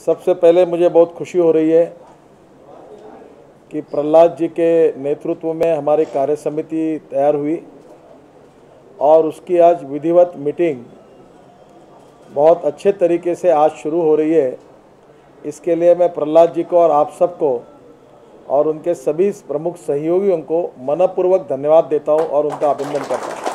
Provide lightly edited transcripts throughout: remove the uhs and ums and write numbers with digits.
सबसे पहले मुझे बहुत खुशी हो रही है कि प्रहलाद जी के नेतृत्व में हमारी कार्य समिति तैयार हुई और उसकी आज विधिवत मीटिंग बहुत अच्छे तरीके से आज शुरू हो रही है। इसके लिए मैं प्रहलाद जी को और आप सबको और उनके सभी प्रमुख सहयोगियों को मनपूर्वक धन्यवाद देता हूं और उनका अभिनंदन करता हूं।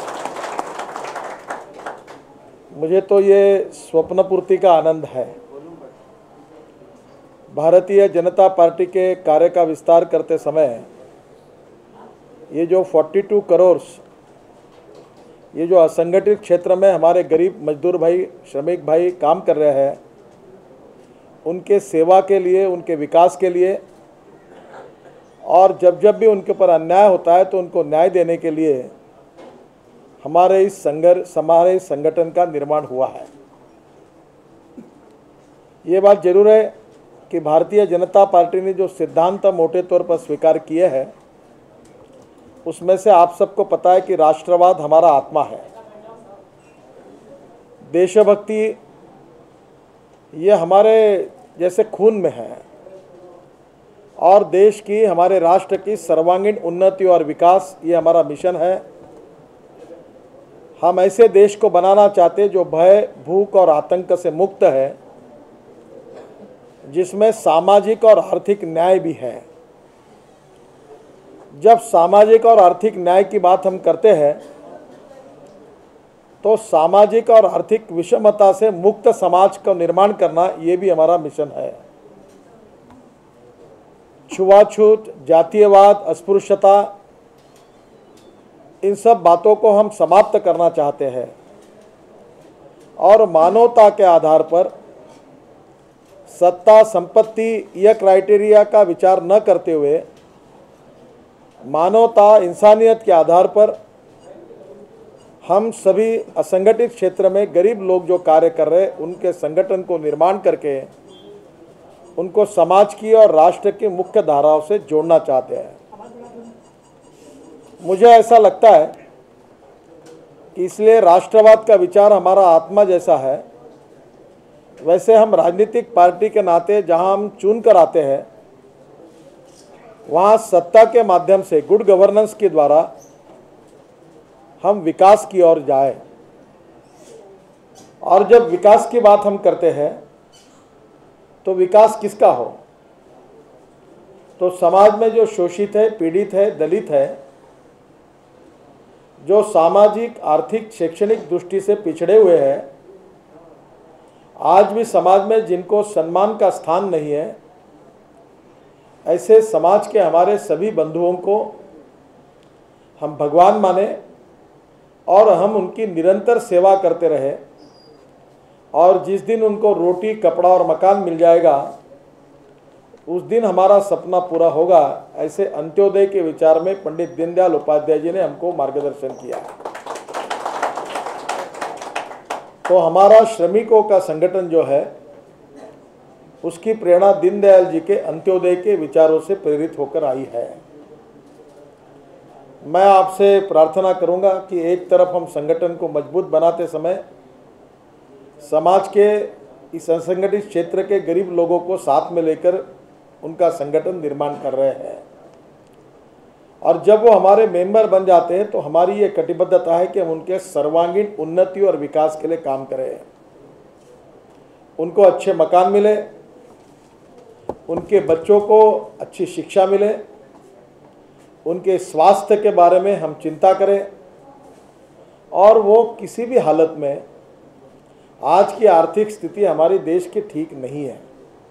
मुझे तो ये स्वप्न पूर्ति का आनंद है। भारतीय जनता पार्टी के कार्य का विस्तार करते समय ये जो 42 करोड़ ये जो असंगठित क्षेत्र में हमारे गरीब मजदूर भाई, श्रमिक भाई काम कर रहे हैं, उनके सेवा के लिए, उनके विकास के लिए और जब जब भी उनके ऊपर अन्याय होता है तो उनको न्याय देने के लिए हमारे इस संगठन का निर्माण हुआ है। ये बात जरूर है कि भारतीय जनता पार्टी ने जो सिद्धांत मोटे तौर पर स्वीकार किए हैं उसमें से आप सबको पता है कि राष्ट्रवाद हमारा आत्मा है, देशभक्ति ये हमारे जैसे खून में है और देश की, हमारे राष्ट्र की सर्वांगीण उन्नति और विकास ये हमारा मिशन है। हम ऐसे देश को बनाना चाहते जो भय, भूख और आतंक से मुक्त है, जिसमें सामाजिक और आर्थिक न्याय भी है। जब सामाजिक और आर्थिक न्याय की बात हम करते हैं तो सामाजिक और आर्थिक विषमता से मुक्त समाज का निर्माण करना ये भी हमारा मिशन है। छुआछूत, जातीयवाद, अस्पृश्यता, इन सब बातों को हम समाप्त करना चाहते हैं और मानवता के आधार पर सत्ता, संपत्ति यह क्राइटेरिया का विचार न करते हुए मानवता, इंसानियत के आधार पर हम सभी असंगठित क्षेत्र में गरीब लोग जो कार्य कर रहे हैं उनके संगठन को निर्माण करके उनको समाज की और राष्ट्र की मुख्य धाराओं से जोड़ना चाहते हैं। मुझे ऐसा लगता है कि इसलिए राष्ट्रवाद का विचार हमारा आत्मा जैसा है। वैसे हम राजनीतिक पार्टी के नाते जहां हम चुन कर आते हैं वहां सत्ता के माध्यम से, गुड गवर्नेंस के द्वारा हम विकास की ओर जाए। और जब विकास की बात हम करते हैं तो विकास किसका हो? तो समाज में जो शोषित है, पीड़ित है, दलित है, जो सामाजिक, आर्थिक, शैक्षणिक दृष्टि से पिछड़े हुए हैं, आज भी समाज में जिनको सम्मान का स्थान नहीं है, ऐसे समाज के हमारे सभी बंधुओं को हम भगवान माने और हम उनकी निरंतर सेवा करते रहे। और जिस दिन उनको रोटी, कपड़ा और मकान मिल जाएगा उस दिन हमारा सपना पूरा होगा। ऐसे अंत्योदय के विचार में पंडित दीनदयाल उपाध्याय जी ने हमको मार्गदर्शन किया है। तो हमारा श्रमिकों का संगठन जो है उसकी प्रेरणा दीनदयाल जी के अंत्योदय के विचारों से प्रेरित होकर आई है। मैं आपसे प्रार्थना करूंगा कि एक तरफ हम संगठन को मजबूत बनाते समय समाज के इस असंगठित क्षेत्र के गरीब लोगों को साथ में लेकर उनका संगठन निर्माण कर रहे हैं और जब वो हमारे मेंबर बन जाते हैं तो हमारी ये कटिबद्धता है कि हम उनके सर्वांगीण उन्नति और विकास के लिए काम करें। उनको अच्छे मकान मिले, उनके बच्चों को अच्छी शिक्षा मिले, उनके स्वास्थ्य के बारे में हम चिंता करें और वो किसी भी हालत में, आज की आर्थिक स्थिति हमारी देश की ठीक नहीं है।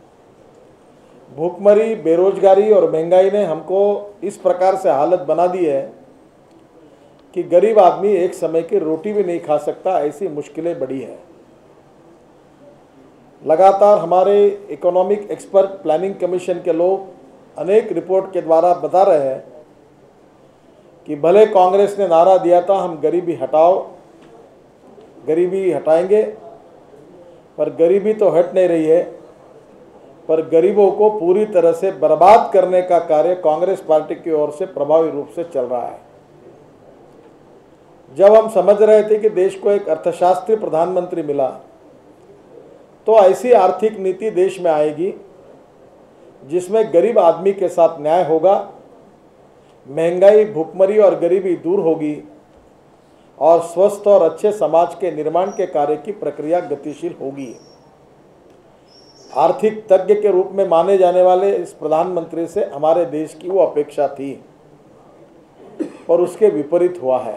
भूखमरी, बेरोजगारी और महंगाई ने हमको इस प्रकार से हालत बना दी है कि गरीब आदमी एक समय की रोटी भी नहीं खा सकता, ऐसी मुश्किलें बड़ी हैं। लगातार हमारे इकोनॉमिक एक्सपर्ट प्लानिंग कमीशन के लोग अनेक रिपोर्ट के द्वारा बता रहे हैं कि भले कांग्रेस ने नारा दिया था हम गरीबी हटाओ, गरीबी हटाएंगे, पर गरीबी तो हट नहीं रही है, पर गरीबों को पूरी तरह से बर्बाद करने का कार्य कांग्रेस पार्टी की ओर से प्रभावी रूप से चल रहा है। जब हम समझ रहे थे कि देश को एक अर्थशास्त्री प्रधानमंत्री मिला, तो ऐसी आर्थिक नीति देश में आएगी जिसमें गरीब आदमी के साथ न्याय होगा, महंगाई, भुखमरी और गरीबी दूर होगी और स्वस्थ और अच्छे समाज के निर्माण के कार्य की प्रक्रिया गतिशील होगी। आर्थिक तज्ञ के रूप में माने जाने वाले इस प्रधानमंत्री से हमारे देश की वो अपेक्षा थी, और उसके विपरीत हुआ है।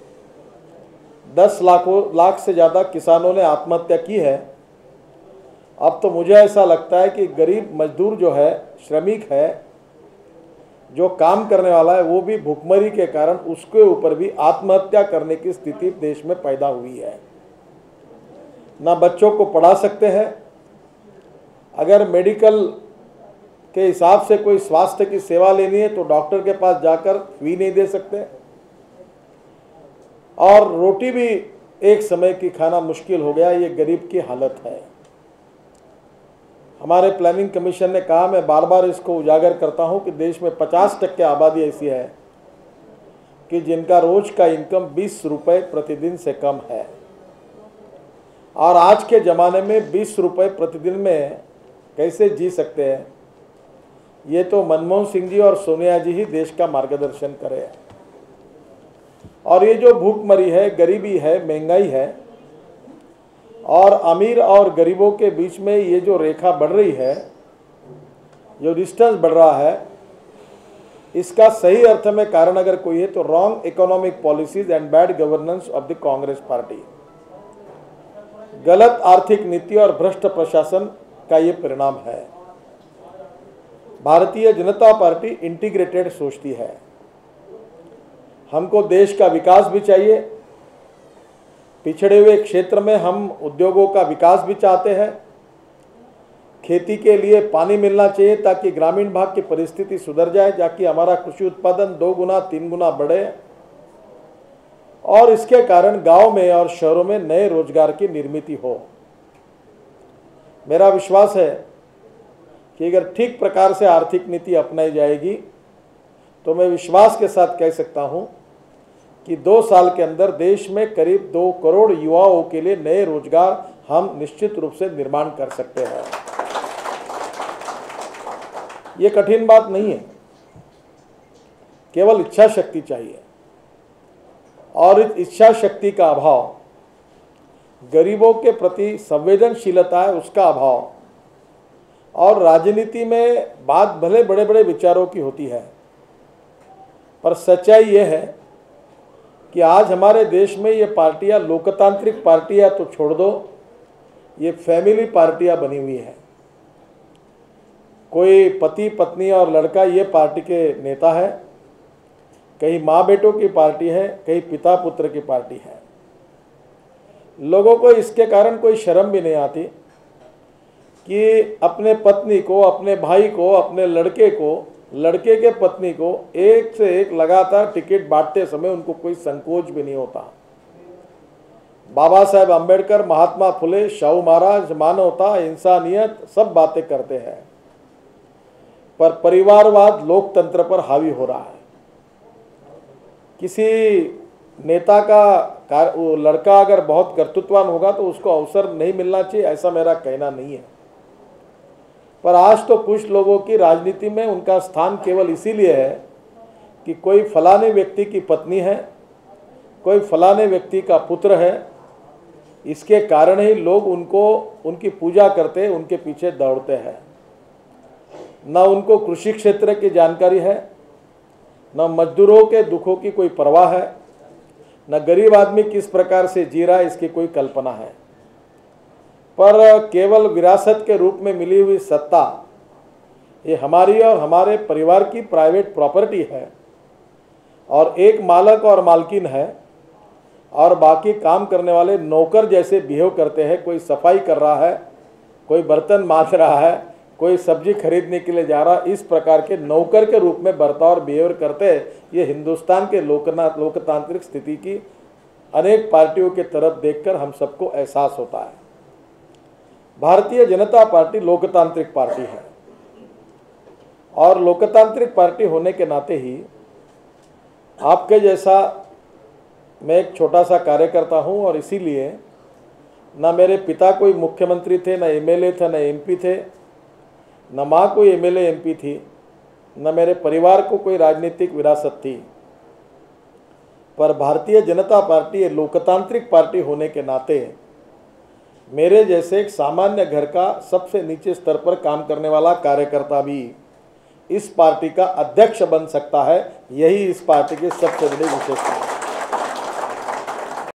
10 लाख से ज़्यादा किसानों ने आत्महत्या की है। अब तो मुझे ऐसा लगता है कि गरीब मजदूर जो है, श्रमिक है, जो काम करने वाला है, वो भी भुखमरी के कारण उसके ऊपर भी आत्महत्या करने की स्थिति देश में पैदा हुई है। ना बच्चों को पढ़ा सकते हैं, अगर मेडिकल के हिसाब से कोई स्वास्थ्य की सेवा लेनी है तो डॉक्टर के पास जाकर फी नहीं दे सकते, और रोटी भी एक समय की खाना मुश्किल हो गया। ये गरीब की हालत है। हमारे प्लानिंग कमीशन ने कहा, मैं बार बार इसको उजागर करता हूं कि देश में 50% आबादी ऐसी है कि जिनका रोज का इनकम 20 रुपये प्रतिदिन से कम है, और आज के ज़माने में 20 रुपये प्रतिदिन में कैसे जी सकते हैं, ये तो मनमोहन सिंह जी और सोनिया जी ही देश का मार्गदर्शन करें। और ये जो भूखमरी है, गरीबी है, महंगाई है, और अमीर और गरीबों के बीच में ये जो रेखा बढ़ रही है, जो डिस्टेंस बढ़ रहा है, इसका सही अर्थ में कारण अगर कोई है तो wrong economic policies and bad governance of the Congress party. गलत आर्थिक नीति और भ्रष्ट प्रशासन का ये परिणाम है। भारतीय जनता पार्टी इंटीग्रेटेड सोचती है। हमको देश का विकास भी चाहिए, पिछड़े हुए क्षेत्र में हम उद्योगों का विकास भी चाहते हैं, खेती के लिए पानी मिलना चाहिए ताकि ग्रामीण भाग की परिस्थिति सुधर जाए, ताकि हमारा कृषि उत्पादन 2 गुना 3 गुना बढ़े, और इसके कारण गांव में और शहरों में नए रोजगार की निर्मित हो। मेरा विश्वास है कि अगर ठीक प्रकार से आर्थिक नीति अपनाई जाएगी तो मैं विश्वास के साथ कह सकता हूं कि 2 साल के अंदर देश में करीब 2 करोड़ युवाओं के लिए नए रोजगार हम निश्चित रूप से निर्माण कर सकते हैं। ये कठिन बात नहीं है, केवल इच्छा शक्ति चाहिए, और इस इच्छा शक्ति का अभाव, गरीबों के प्रति संवेदनशीलता है उसका अभाव, और राजनीति में बात भले बड़े बड़े विचारों की होती है, पर सच्चाई ये है कि आज हमारे देश में ये पार्टियां लोकतांत्रिक पार्टियां तो छोड़ दो, ये फैमिली पार्टियां बनी हुई है। कोई पति पत्नी और लड़का ये पार्टी के नेता है, कहीं माँ बेटों की पार्टी है, कहीं पिता पुत्र की पार्टी है। लोगों को इसके कारण कोई शर्म भी नहीं आती कि अपने पत्नी को, अपने भाई को, अपने लड़के को, लड़के के पत्नी को एक से एक लगातार टिकट बांटते समय उनको कोई संकोच भी नहीं होता। बाबा साहेब अंबेडकर, महात्मा फुले, शाहू महाराज मानवता, इंसानियत सब बातें करते हैं, पर परिवारवाद लोकतंत्र पर हावी हो रहा है। किसी नेता का लड़का अगर बहुत कर्तृत्ववान होगा तो उसको अवसर नहीं मिलना चाहिए, ऐसा मेरा कहना नहीं है, पर आज तो कुछ लोगों की राजनीति में उनका स्थान केवल इसीलिए है कि कोई फलाने व्यक्ति की पत्नी है, कोई फलाने व्यक्ति का पुत्र है, इसके कारण ही लोग उनको, उनकी पूजा करते, उनके पीछे दौड़ते हैं। न उनको कृषि क्षेत्र की जानकारी है, न मजदूरों के दुखों की कोई परवाह है, न गरीब आदमी किस प्रकार से जी रहा है इसकी कोई कल्पना है, पर केवल विरासत के रूप में मिली हुई सत्ता ये हमारी और हमारे परिवार की प्राइवेट प्रॉपर्टी है, और एक मालक और मालकिन है, और बाकी काम करने वाले नौकर जैसे बिहेव करते हैं। कोई सफाई कर रहा है, कोई बर्तन मांज रहा है, कोई सब्जी खरीदने के लिए जा रहा, इस प्रकार के नौकर के रूप में बर्ताव और बिहेवियर करते हैं। ये हिंदुस्तान के लोकतांत्रिक स्थिति की अनेक पार्टियों के तरफ देखकर हम सबको एहसास होता है। भारतीय जनता पार्टी लोकतांत्रिक पार्टी है, और लोकतांत्रिक पार्टी होने के नाते ही आपके जैसा मैं एक छोटा सा कार्यकर्ता हूं, और इसीलिए ना मेरे पिता कोई मुख्यमंत्री थे, ना एमएलए थे, ना एमपी थे, न माँ कोई एमएलए एमपी थी, न मेरे परिवार को कोई राजनीतिक विरासत थी। पर भारतीय जनता पार्टी लोकतांत्रिक पार्टी होने के नाते मेरे जैसे एक सामान्य घर का सबसे नीचे स्तर पर काम करने वाला कार्यकर्ता भी इस पार्टी का अध्यक्ष बन सकता है। यही इस पार्टी की सबसे बड़ी विशेषता है।